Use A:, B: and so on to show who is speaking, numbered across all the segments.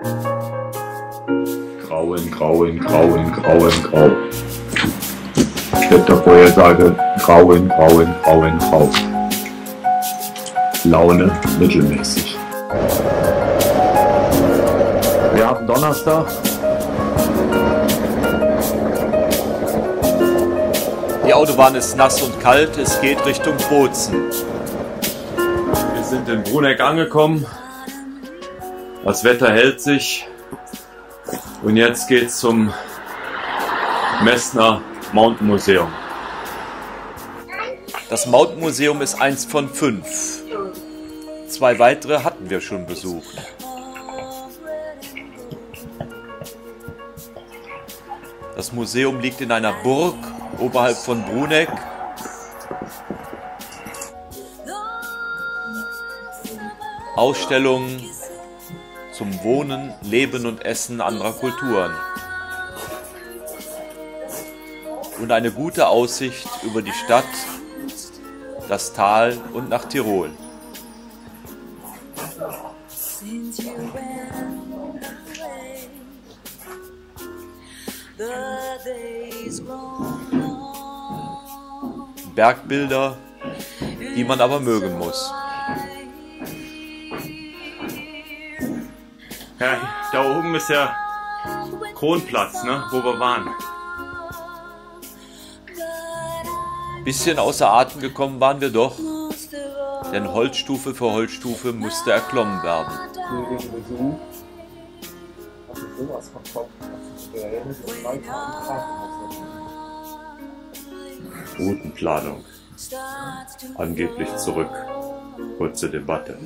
A: Grauen, grauen, grauen, grauen, grau. Wettervorhersage, grauen, grauen, grauen, grau. Laune mittelmäßig. Wir haben Donnerstag.
B: Die Autobahn ist nass und kalt, es geht Richtung Bozen.
C: Wir sind in Bruneck angekommen. Das Wetter hält sich. Und jetzt geht's zum Messner Mountain Museum.
B: Das Mountain Museum ist eins von 5. 2 weitere hatten wir schon besucht. Das Museum liegt in einer Burg oberhalb von Bruneck. Ausstellungen zum Wohnen, Leben und Essen anderer Kulturen. Und eine gute Aussicht über die Stadt, das Tal und nach Tirol. Bergbilder, die man aber mögen muss.
C: Ja, da oben ist der Kronplatz, ne, wo wir waren.
B: Bisschen außer Atem gekommen waren wir doch, denn Holzstufe für Holzstufe musste erklommen werden.
C: Routenplanung. Angeblich zurück. Kurze Debatte.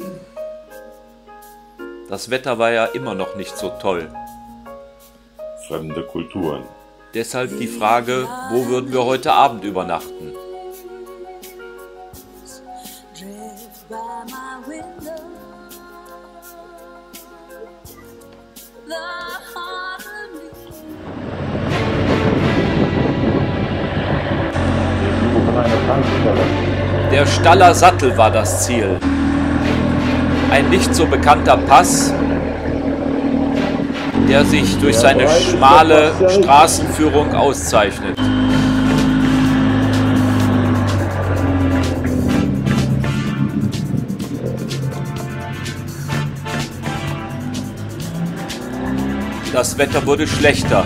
B: Das Wetter war ja immer noch nicht so toll.
C: Fremde Kulturen.
B: Deshalb die Frage, wo würden wir heute Abend übernachten? Der Staller Sattel war das Ziel. Ein nicht so bekannter Pass, der sich durch seine schmale Straßenführung auszeichnet. Das Wetter wurde schlechter.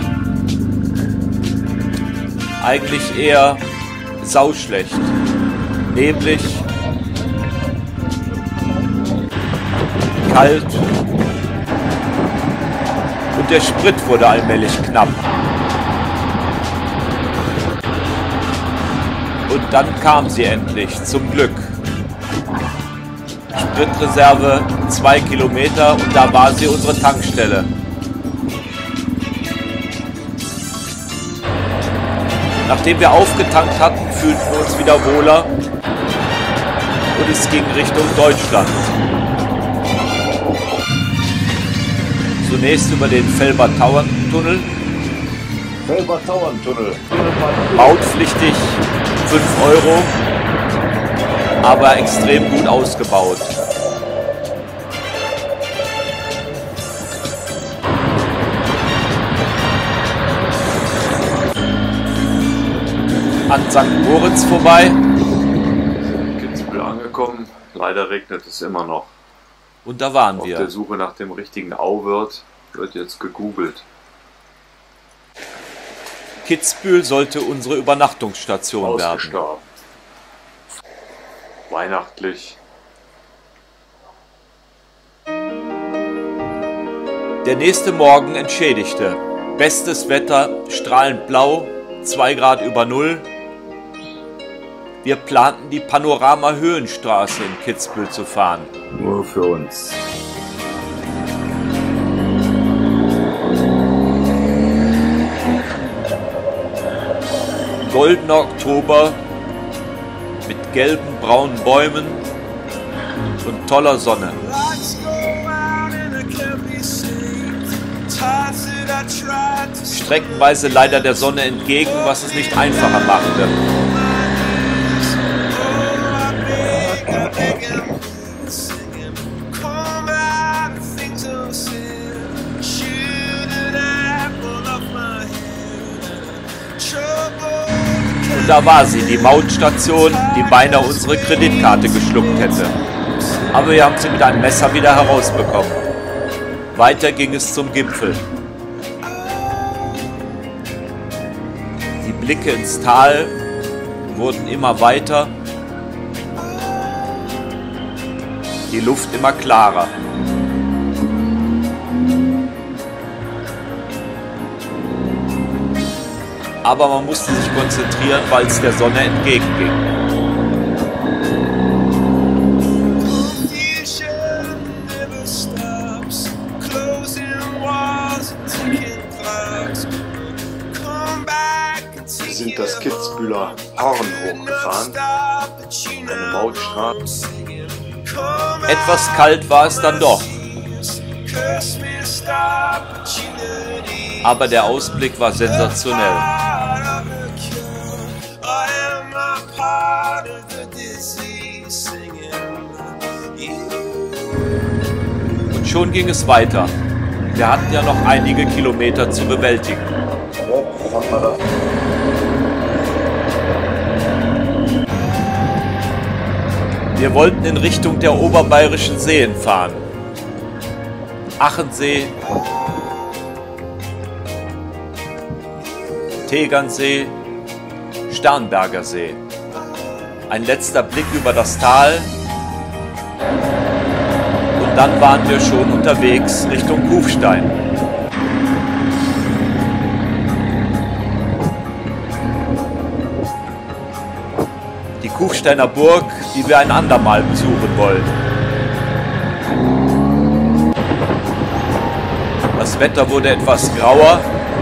B: Eigentlich eher sauschlecht. Neblig, kalt und der Sprit wurde allmählich knapp. Und dann kam sie endlich, zum Glück. Spritreserve 2 Kilometer und da war sie, unsere Tankstelle. Nachdem wir aufgetankt hatten, fühlten wir uns wieder wohler und es ging Richtung Deutschland. Zunächst über den Felber-Tauern-Tunnel. Mautpflichtig 5 Euro, aber extrem gut ausgebaut. An St. Moritz vorbei.
C: Kitzbühel angekommen. Leider regnet es immer noch.
B: Und da waren wir.
C: Auf der Suche nach dem richtigen Auwirt wird jetzt gegoogelt.
B: Kitzbühel sollte unsere Übernachtungsstation werden.
C: Ausgestorben. Weihnachtlich.
B: Der nächste Morgen entschädigte. Bestes Wetter, strahlend blau, 2 Grad über Null. Wir planten, die Panorama-Höhenstraße in Kitzbühel zu fahren.
A: Nur für uns.
B: Goldener Oktober mit gelben, braunen Bäumen und toller Sonne. Streckenweise leider der Sonne entgegen, was es nicht einfacher machte. Und da war sie, die Mautstation, die beinahe unsere Kreditkarte geschluckt hätte. Aber wir haben sie mit einem Messer wieder herausbekommen. Weiter ging es zum Gipfel. Die Blicke ins Tal wurden immer weiter, die Luft immer klarer. Aber man musste sich konzentrieren, weil es der Sonne entgegenging.
D: Wir sind das Kitzbüheler Horn hochgefahren, eine Mautstraße.
B: Etwas kalt war es dann doch. Aber der Ausblick war sensationell. Und schon ging es weiter. Wir hatten ja noch einige Kilometer zu bewältigen. Wir wollten in Richtung der oberbayerischen Seen fahren. Achensee, Tegernsee, Starnberger See. Ein letzter Blick über das Tal und dann waren wir schon unterwegs Richtung Kufstein. Die Kufsteiner Burg, die wir ein andermal besuchen wollen. Das Wetter wurde etwas grauer.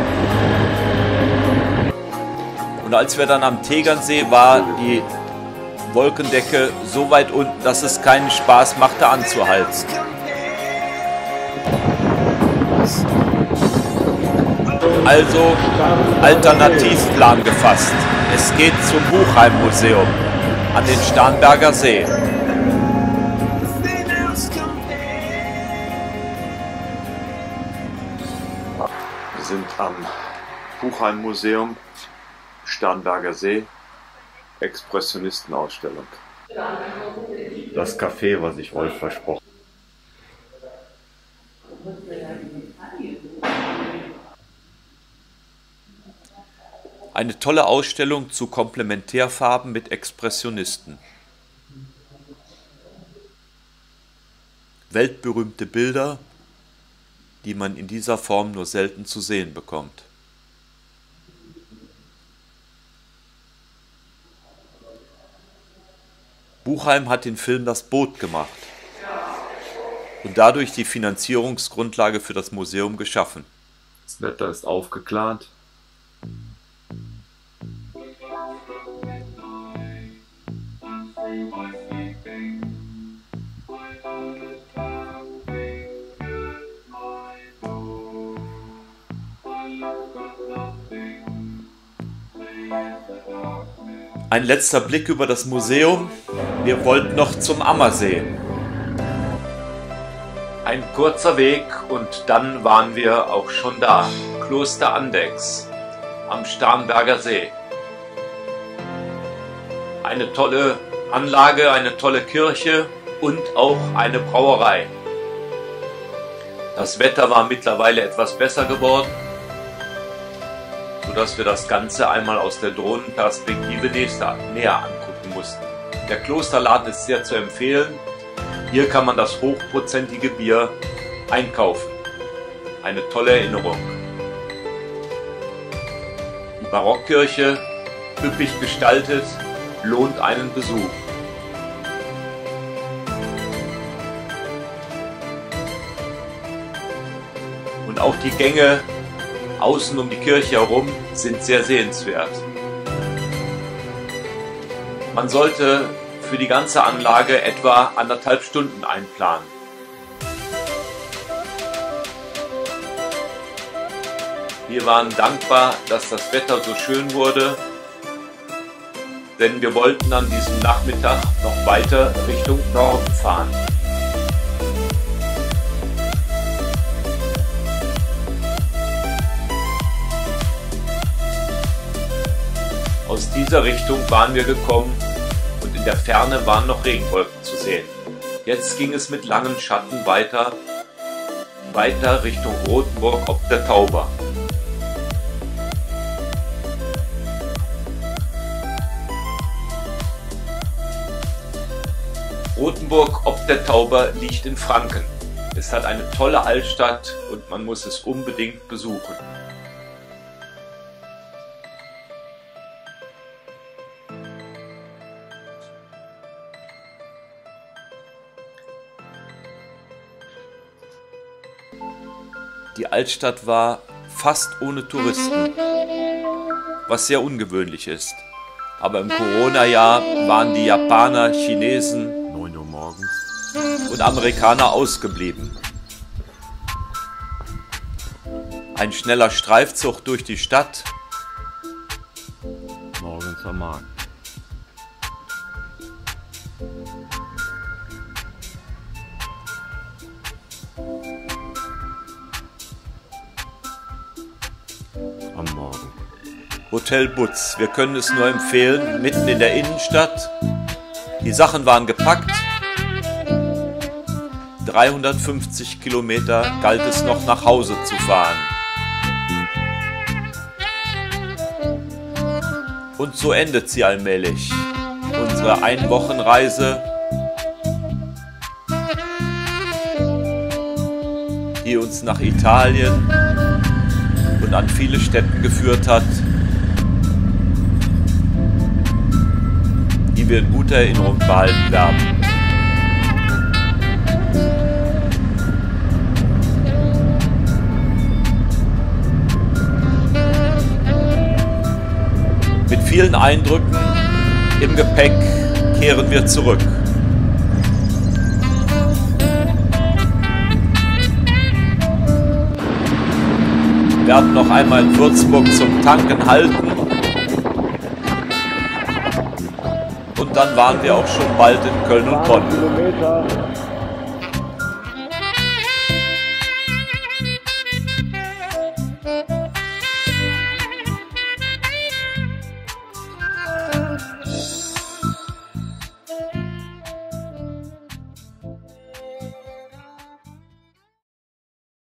B: Und als wir dann am Tegernsee war die Wolkendecke so weit unten, dass es keinen Spaß machte anzuhalten. Also Alternativplan gefasst. Es geht zum Buchheim-Museum an den Starnberger See.
D: Wir sind am Buchheim-Museum, Starnberger See, Expressionistenausstellung. Das Café, was ich Rolf versprochen habe.
B: Eine tolle Ausstellung zu Komplementärfarben mit Expressionisten. Weltberühmte Bilder, die man in dieser Form nur selten zu sehen bekommt. Buchheim hat den Film Das Boot gemacht und dadurch die Finanzierungsgrundlage für das Museum geschaffen.
C: Das Wetter ist aufgeklärt.
B: Ein letzter Blick über das Museum. Wir wollten noch zum Ammersee. Ein kurzer Weg und dann waren wir auch schon da. Kloster Andechs am Starnberger See. Eine tolle Anlage, eine tolle Kirche und auch eine Brauerei. Das Wetter war mittlerweile etwas besser geworden, sodass wir das Ganze einmal aus der Drohnenperspektive näher angucken mussten. Der Klosterladen ist sehr zu empfehlen. Hier kann man das hochprozentige Bier einkaufen. Eine tolle Erinnerung. Die Barockkirche, üppig gestaltet, lohnt einen Besuch. Und auch die Gänge außen um die Kirche herum sind sehr sehenswert. Man sollte für die ganze Anlage etwa 1,5 Stunden einplanen. Wir waren dankbar, dass das Wetter so schön wurde, denn wir wollten an diesem Nachmittag noch weiter Richtung Norden fahren. Aus Aus dieser Richtung waren wir gekommen und in der Ferne waren noch Regenwolken zu sehen. Jetzt ging es mit langen Schatten weiter Richtung Rothenburg ob der Tauber. Rothenburg ob der Tauber liegt in Franken. Es hat eine tolle Altstadt und man muss es unbedingt besuchen. Die Altstadt war fast ohne Touristen, was sehr ungewöhnlich ist. Aber im Corona-Jahr waren die Japaner, Chinesen
D: 9 Uhr morgens.
B: und Amerikaner ausgeblieben. Ein schneller Streifzug durch die Stadt,
D: Morgens am Markt. Am Morgen.
B: Hotel Butz. Wir können es nur empfehlen, mitten in der Innenstadt. Die Sachen waren gepackt. 350 Kilometer galt es noch nach Hause zu fahren. Und so endet sie allmählich. Unsere Einwochenreise, die uns nach Italien und an viele Städten geführt hat, die wir in guter Erinnerung behalten werden. Mit vielen Eindrücken im Gepäck kehren wir zurück. Wir werden noch einmal in Würzburg zum Tanken halten. Und dann waren wir auch schon bald in Köln und Bonn.